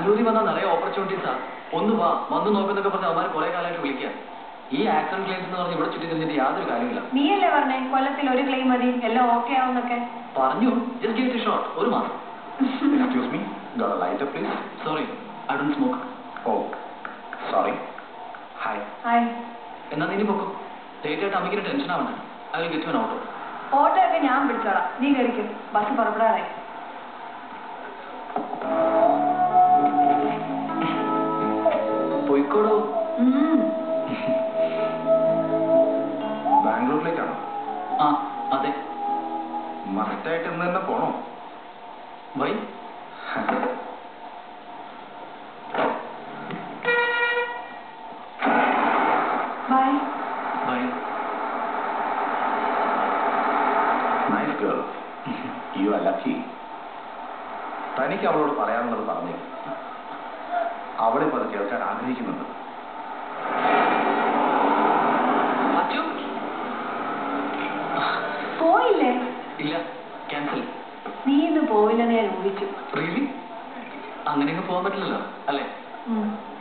ബാംഗ്ലൂരിൽ വന്നാൽ നിറയെ ഓപ്പർച്യൂണിറ്റീസാ. ഒന്ന് വാ, വന്ന് നോക്കുന്നൊക്കെ പറഞ്ഞ് അവന്മാർ കുറെ കാലമായിട്ട് വിളിക്കുക. ഈ ആക്സിഡന്റ് ക്ലെയിംസ് എന്ന് പറഞ്ഞ് ഇവിടെ ചുറ്റി തിരിഞ്ഞിട്ട് യാതൊരു കാര്യമില്ല. നീയല്ലേ പറഞ്ഞേ കൊല്ലത്തിൽ ഒരു ക്ലെയിം മതി, എല്ലാം ഓക്കെ ആവുന്നൊക്കെ? പറഞ്ഞു, just give it a shot. ഒരു മാസം. Excuse me, got a lighter please? Sorry, I don't smoke. Oh, sorry. Hi. Hi. എന്നാ നീ പൊക്കോ. ലേറ്റ് ആയിട്ട് അമ്മയ്ക്ക് ടെൻഷൻ ആവണ്ട. I will get you an auto. Auto ഒക്കെ ഞാൻ പിടിച്ചോളാം, നീ കയറിക്കും. ബസ് പുറപ്പെടാറായി. പോയിക്കോടോ. ബാംഗ്ലൂരിലേക്കാണോ? ആ അതെ. മസ്റ്റായിട്ട് ഇന്ന് തന്നെ പോണോ? Why? Bye. Bye. Nice girl, you are lucky. തനിക്ക് അവളോട് പറയാനുള്ളത് പറഞ്ഞു. അവളിപ്പോൾ അത് കേൾക്കാൻ ആഗ്രഹിക്കുന്നുണ്ട്. പോയില്ലേ? ഇല്ല, ക്യാൻസൽ. നീ ഇന്ന് പോയില്ലെന്ന് ഞാൻ ഊഹിച്ചു. റിയലി? അങ്ങനെയൊക്കെ പോകാൻ പറ്റില്ലല്ലോ അല്ലേ?